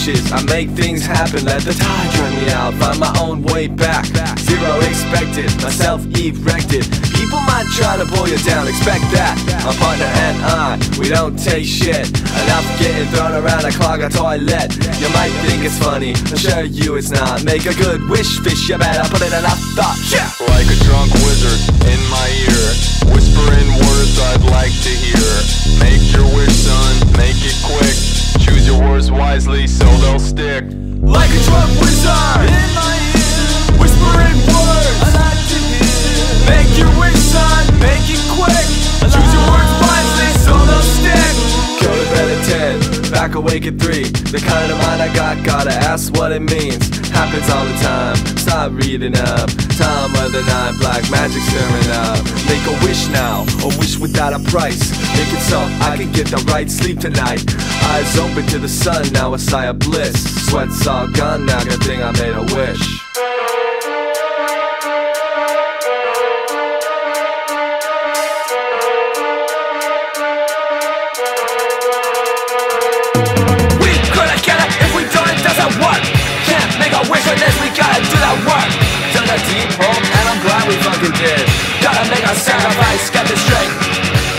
wishes, I make things happen. Let the tide drag me out, find my own way back. Zero expected, myself erected. People might try to pull you down, expect that. My partner and I, we don't take shit. Enough getting thrown around a clog a toilet. You might think it's funny, assure you it's not. Make a good wish, fish, you better put in enough thought. Yeah. Like a drunk wizard in my ear, whispering words I'd like to hear. Make your wish, son, make it quick. Choose your words wisely so they'll stick. Like a drunk wizard in my ear, whispering words I like to hear. Make your wish, son, make it quick. Choose your words wisely so they'll stick. Go to bed at 10, back awake at 3. The kind of mind I got, gotta ask what it means. Happens all the time, stop reading up. Time of the night, black magic stirring up. Make a wish now, a wish without a price. Make it so I can get the right sleep tonight. Eyes open to the sun, now a sigh of bliss. Sweat's all gone now, good thing I made a wish. We couldn't get it if we don't, it doesn't work. Can't make a wish unless we gotta do that work. Dug a deep hole and I'm glad we fucking did. Gotta make a sacrifice, get this straight.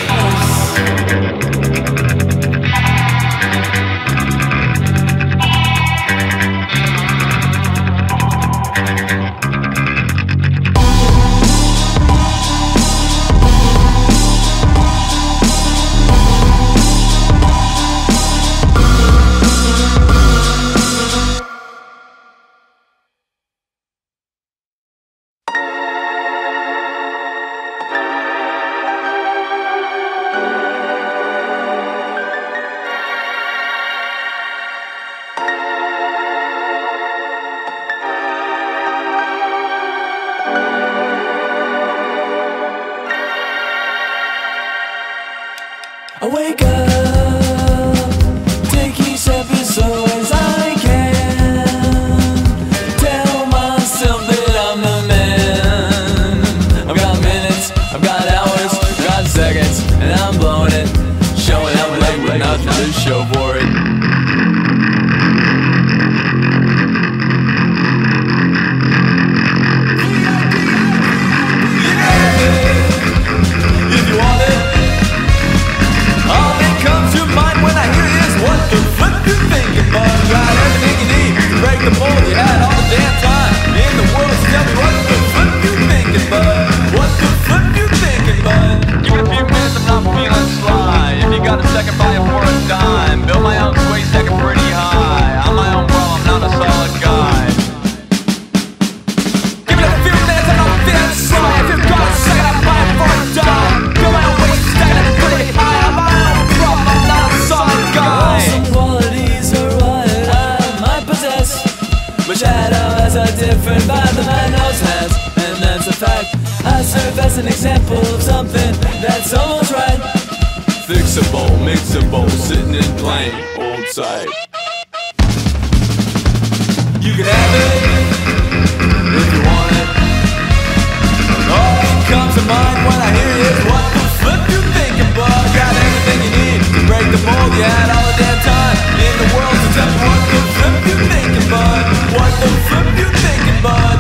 I wake up, take each step as slow as I can. Tell myself that I'm the man. I've got minutes, I've got hours, I've got seconds, and I'm blowing it. Showing up late with nothing to show for it. The mold you had all the damn time in the world. So tell me what the flip you thinking, bud? What the flip you thinking, bud? Give it a few minutes, I'm not feeling sly. If you got a second, buy it for a dime. Build my own sway second pretty high. I'm my own bro, I'm not a solid guy. Give it a few minutes, I don't feel sly. If you got a second, I buy it for a dime. Build my own waist second pretty high. I'm my own bro, I'm not a solid guy. Some qualities are what I might possess. But shadow has a different vibe than my nose has, and that's a fact. I serve as an example of something that's almost right. Fixable, mixable, sitting in plain old sight. You can have it if you want it. All that comes to mind when I hear it is what the flip you thinking, bud? Got everything you need to break the mold you had all the damn time in the world. So tell me what the flip you thinking, bud? What the flip you thinking, bud?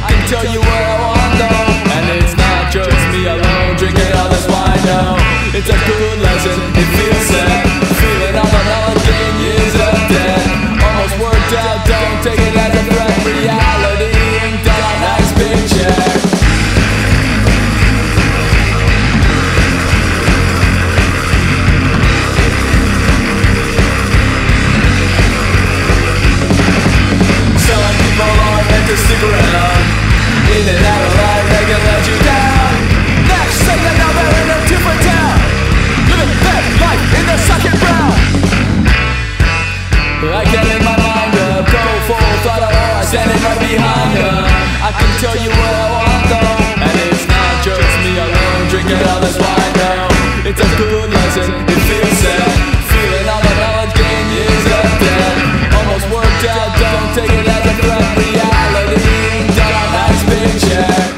can tell you what I want though, and it's not just me alone drinking all this wine. No, it's a good lesson. It feels sad, feeling all the knowledge gained years of debt. Almost worked out, don't take it as a threat. Reality ain't got a nice big check. Some people are meant to stick around. In and out of life, they can let you down. Next second, now they're in a different town, living that life in the second round. I can't make my mind up, go full throttle or I'm standing right behind her. I can tell you what I want though, and it's not just me alone drinking all this wine. No, it's a good lesson. It feels sad, feeling all the knowledge gained years of debt. Almost worked out, don't take it as a threat. Reality ain't got a nice big check.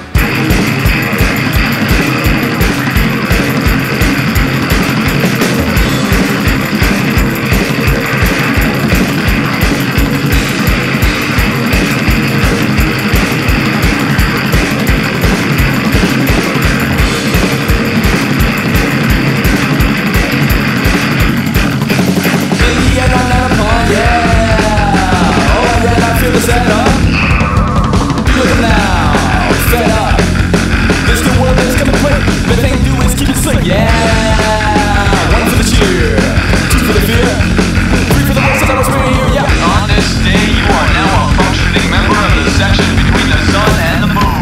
Set up, look now, fed up. This the world that's coming quick. The thing to do is keep it slick, yeah. One for the cheer, two for the fear, three for the ones that was right here, yeah. On this day, you are now a functioning member of the section between the sun and the moon.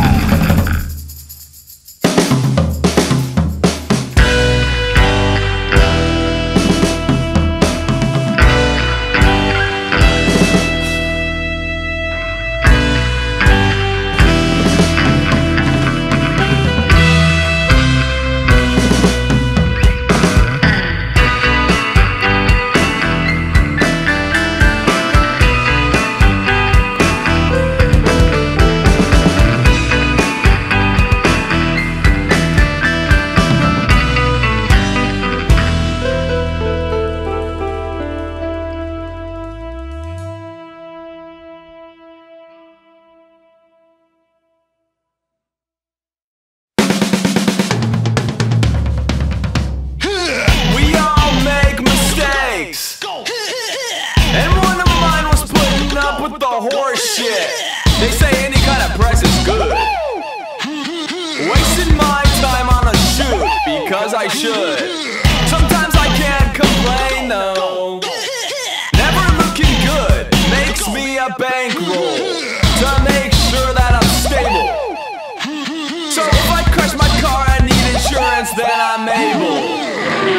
They say any kind of press is good. Wasting my time on a shoot because I should. Sometimes I can't complain though. Never looking good makes me a bankroll to make sure that I'm stable. So if I crash my car and need insurance, then I'm able.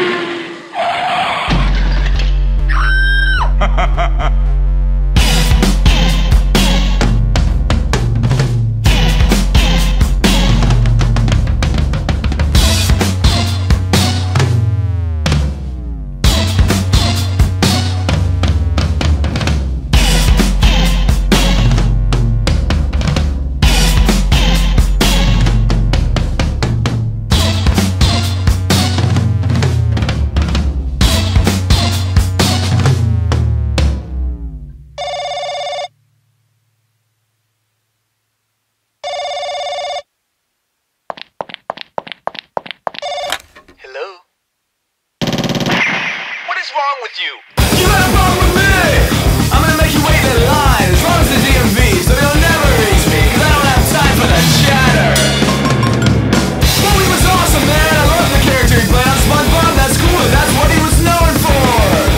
wrong with you? You got a problem with me? I'm gonna make you wait in line as long as the DMV, so you'll never reach me, cause I don't have time for the chatter. Movie was awesome, man. I love the character he played on SpongeBob. That's cool, that's what he was known for.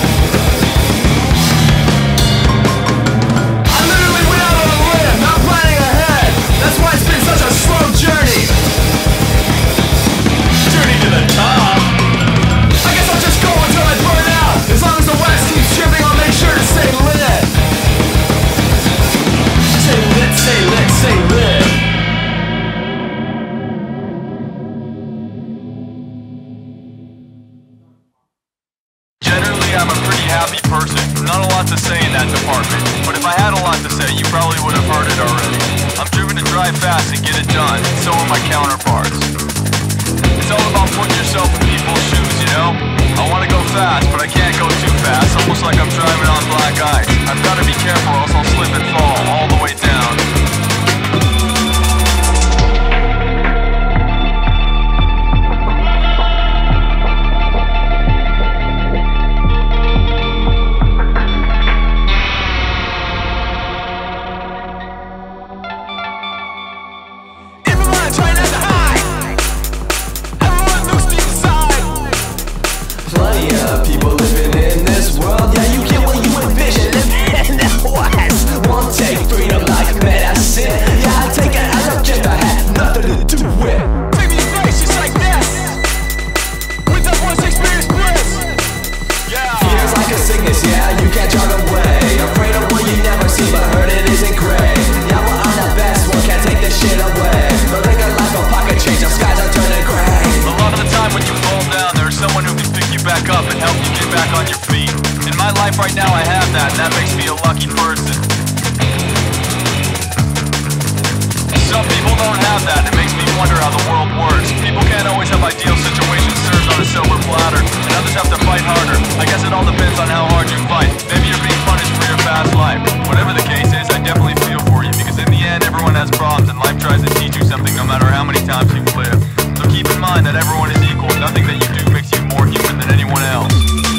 I literally went out on a limb, not planning ahead. That's why it's been such a slow journey. Journey to the top. I guess I'll just go until I burn out. As long as the West keeps tripping, I'll make sure to stay lit. Stay lit, stay lit, stay lit. Generally, I'm a pretty happy person. Not a lot to say in that department. But if I had a lot to say, you probably would have heard it already. I'm driven to drive fast and get it done. So are my counterparts. It's all about putting yourself in people's shoes, you know? I want to go fast, but I can't go too fast. Almost like I'm driving on black ice. I've got to be careful or else I'll slip and fall all the way down. have that, and that makes me a lucky person. Some people don't have that, and it makes me wonder how the world works. People can't always have ideal situations served on a silver platter, and others have to fight harder. I guess it all depends on how hard you fight. Maybe you're being punished for your past life. Whatever the case is, I definitely feel for you, because in the end, everyone has problems, and life tries to teach you something no matter how many times you live. So keep in mind that everyone is equal. Nothing that you do makes you more human than anyone else.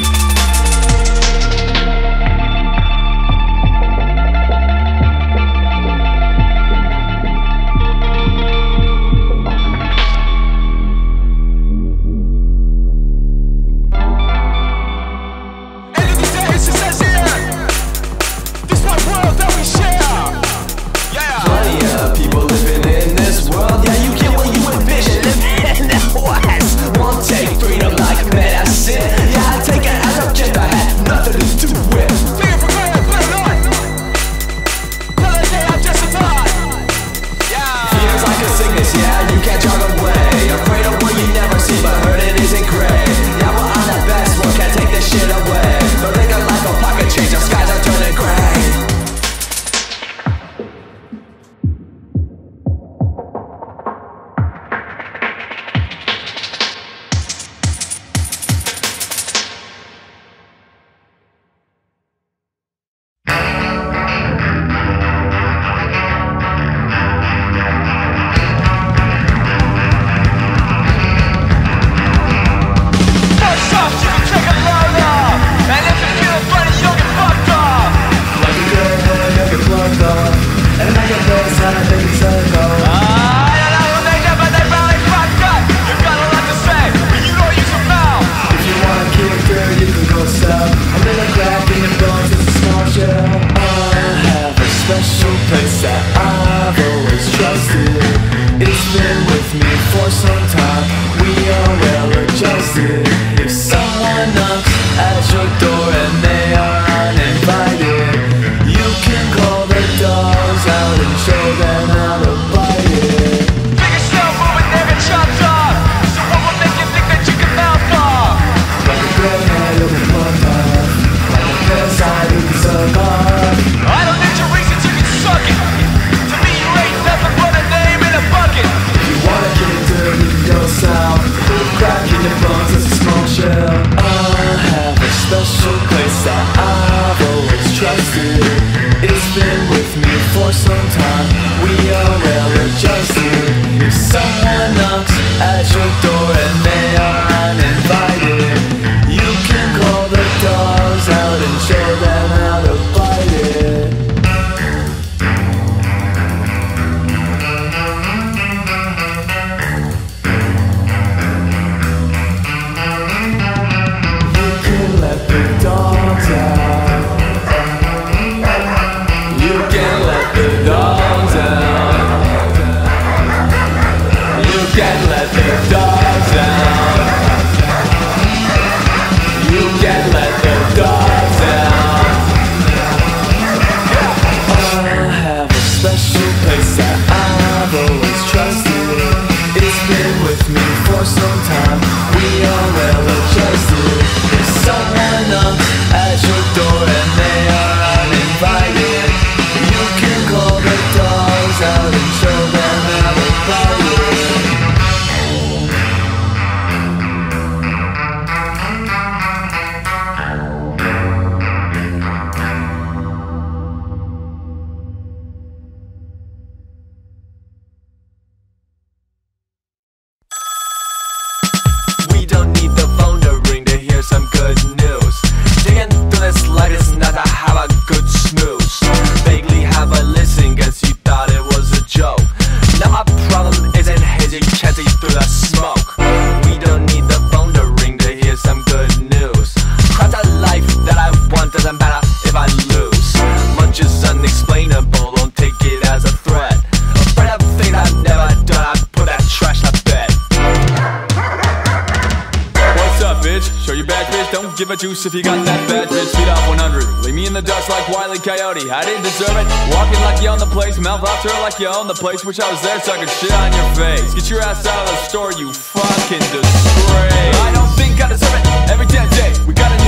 Give a juice if you got that bad bitch. Feet off 100. Leave me in the dust like Wile E. Coyote. I didn't deserve it. Walking like you own the place. Mouth off to her like you own the place. Wish I was there so I could shit on your face. Get your ass out of the store, you fucking disgrace. I don't think I deserve it. Every damn day we got a new issue.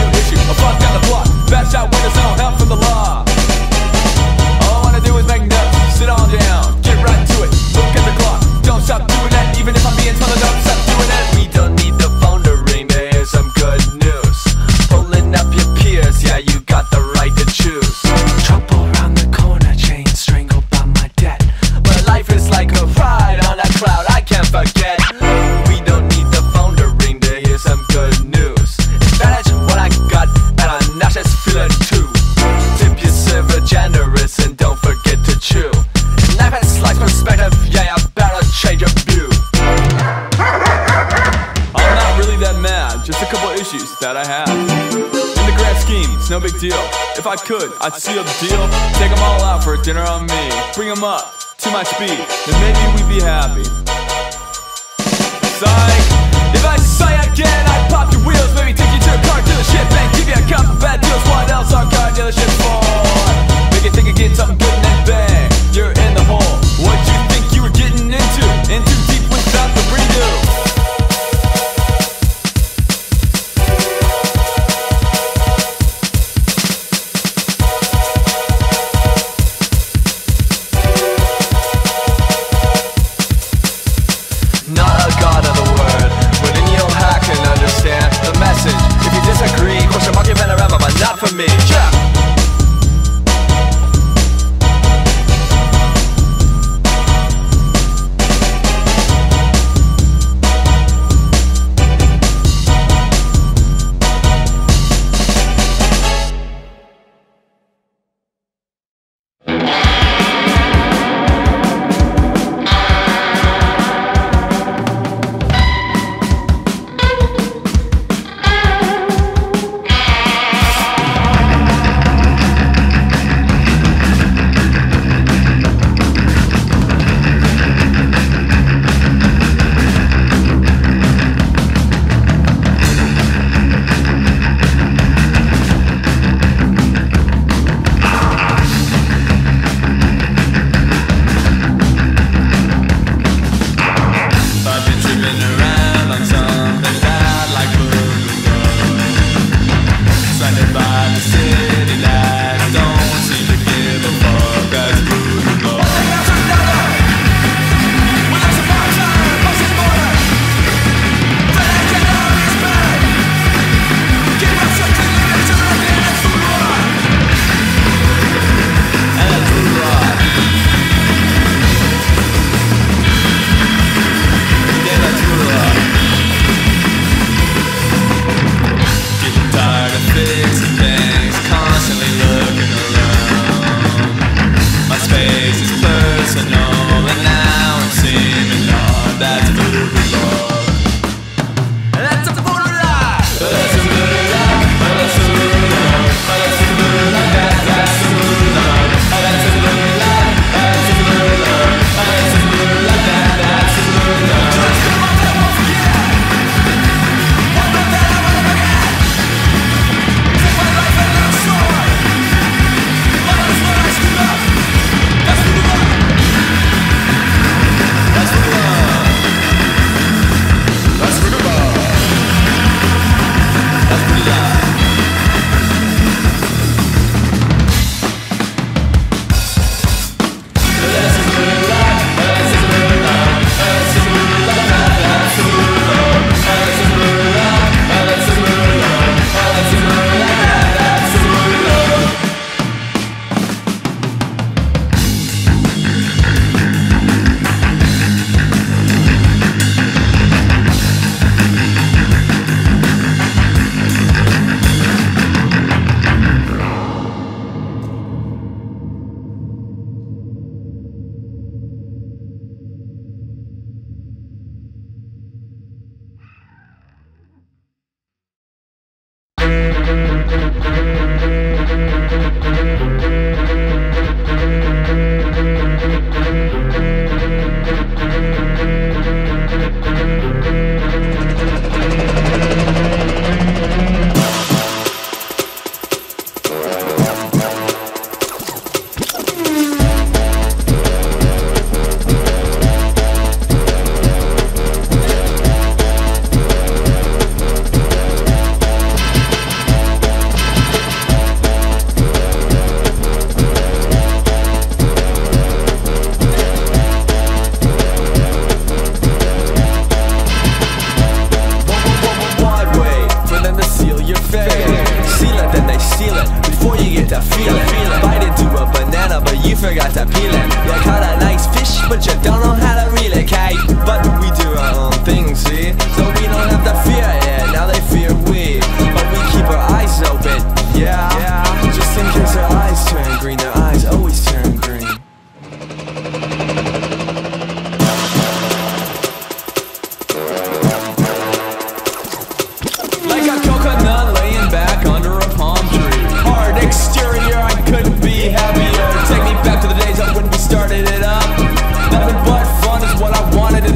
I'll fuck down the block, bash out windows, no help from the law. All I wanna do is make notes, sit on down, get right to it, look at the clock. Don't stop doing that, even if I'm being told to don't stop doing that. We don't need the phone to ring to hear some good news. Pulling up your peers, yeah, you got the right to choose. Trouble around the corner, chain strangled by my debt. But life is like a ride on a cloud I can't forget. We don't need the phone to ring to hear some good news. Advantage what I got, and I'm not just feeling too. Tip your silver generous and don't forget to chew. Life has slice perspective, yeah, I better change your view. I'm not really that mad, just a couple issues that I have. In the grand scheme, it's no big deal. If I could, I'd seal the deal. Take them all out for a dinner on me. Bring them up to my speed, then maybe we'd be happy. Psych! If I saw you again, I'd pop your wheels. Maybe take you to a car dealership and give you a couple bad deals. What else are car dealerships for? Make you think you get something good and then bang, you're in the hole. What you think you were getting into? In too deep without the redo. Not a god of the word, but in your hack can understand the message. If you disagree, question mark your panorama, but not for me. Yeah.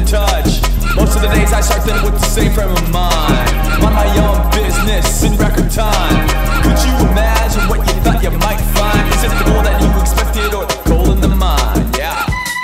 touch. Most of the days I start them with the same frame of mind. Mind my own business in record time. Could you imagine what you thought you might find? Is it the goal that you expected or the goal in the mind? Yeah.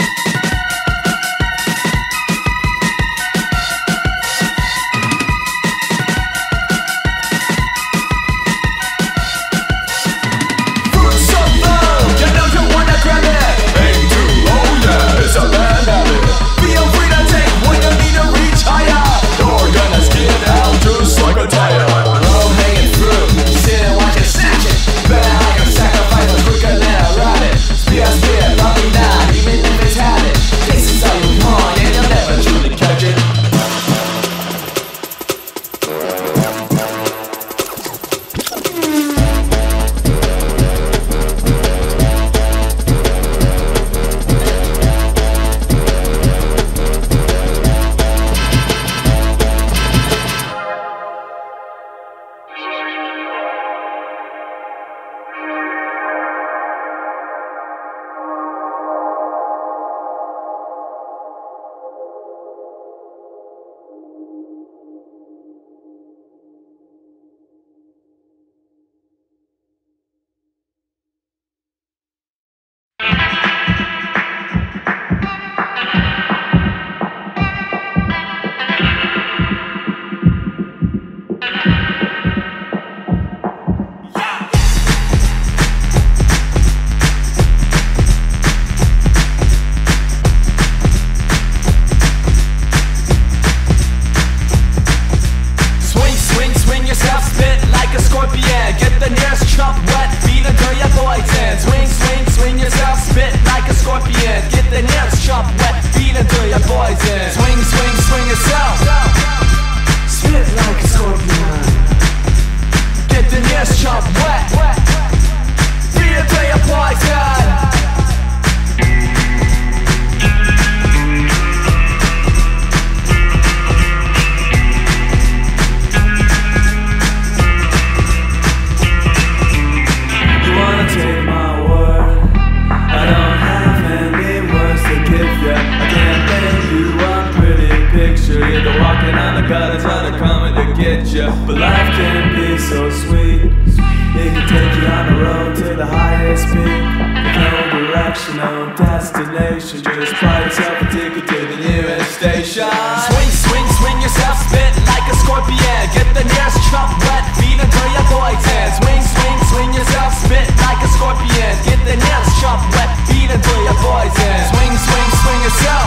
But life can be so sweet. It can take you on the road to the highest peak. With no direction, no destination. Just buy yourself a ticket to the nearest station. Swing, swing, swing yourself, spit like a scorpion. Get the nearest chump wet, feet until your boy's hand. Swing, swing, swing yourself, spit like a scorpion. Get the nearest chump wet, feet until your boy's hand. Swing, swing, swing yourself,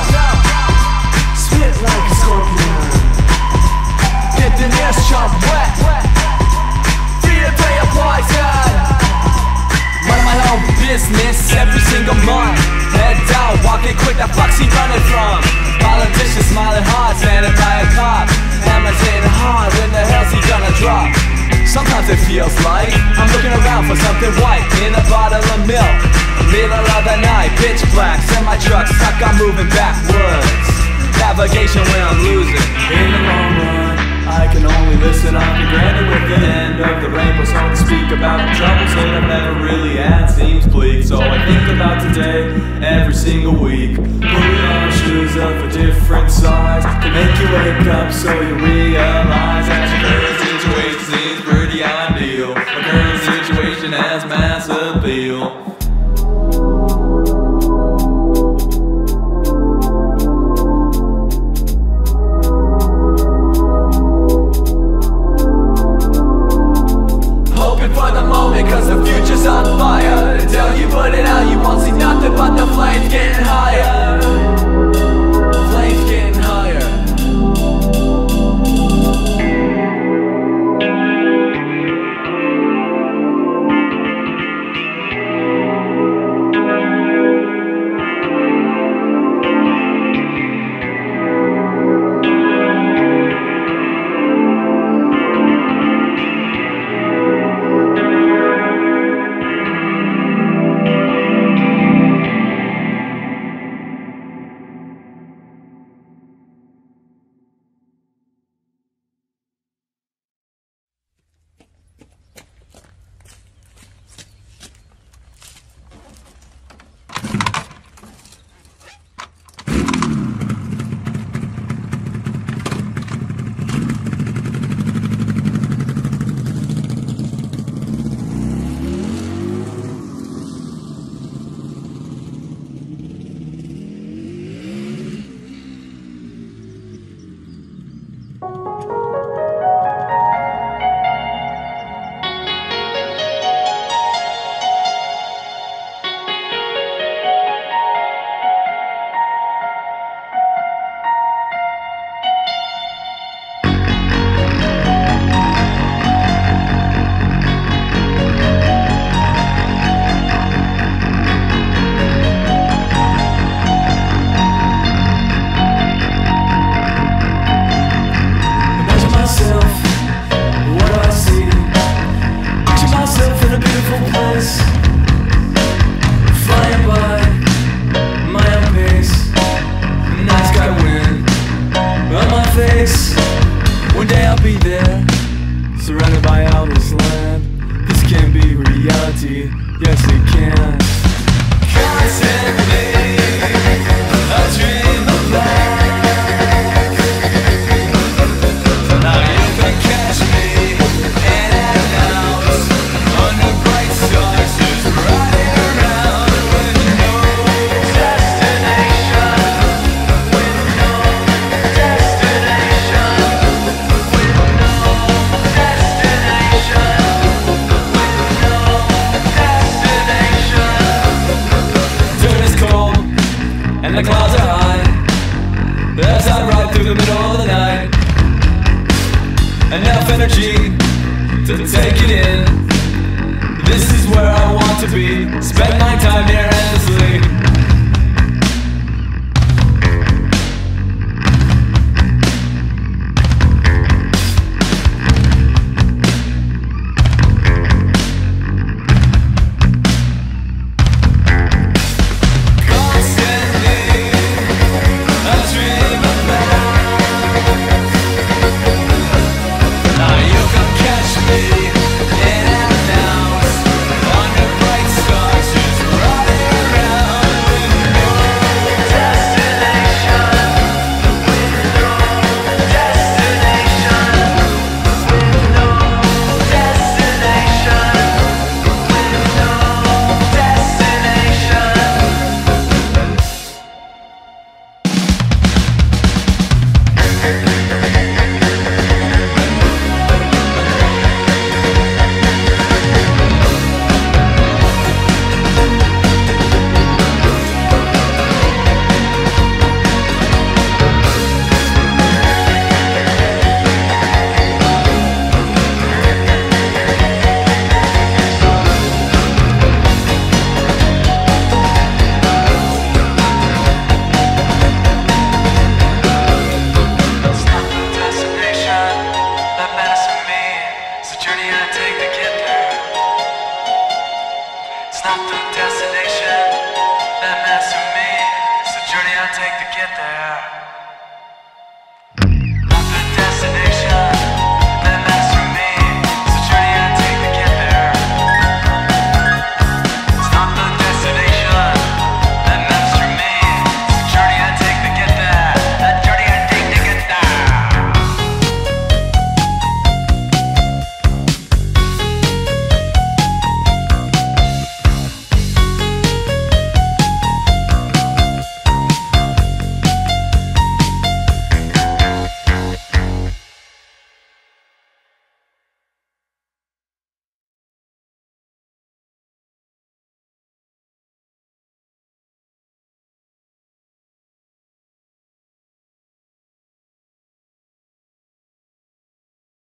spit like a scorpion. Get the nearest chump wet, feet until your boy's hand. Run my own business every single month. Head down, walking quick, the fuck's he running from? Politicians smiling hard, standing by a cop. Hammers hitting hard, when the hell's he gonna drop? Sometimes it feels like I'm looking around for something white in a bottle of milk. Middle of the night, pitch black, semi truck stuck, I'm moving backwards. Navigation when I'm losing. In the long run, I can only listen. I'm granted with the end of the rainbow song to speak about the troubles that I've never really had. Seems bleak, so I think about today every single week. Putting on shoes of a different size to make you wake up so you realize that your current situation seems pretty ideal. My current situation has mass appeal. Cause the future's on fire. Until you put it out, you won't see nothing but the flames getting higher. Flames getting higher. be there, surrounded by all this land. This can be reality, yes it can. Constantly, I dream of black. Now you can catch me in and out under bright stars, just riding around with no destination, with no destination, with no destination, with no destination. Dirt is cold and the clouds are high as I ride through the middle of the night. Enough energy to take it in. This is where I want to be. Spend my time here endlessly. It's not the destination that matters to me, it's the journey I take to get there.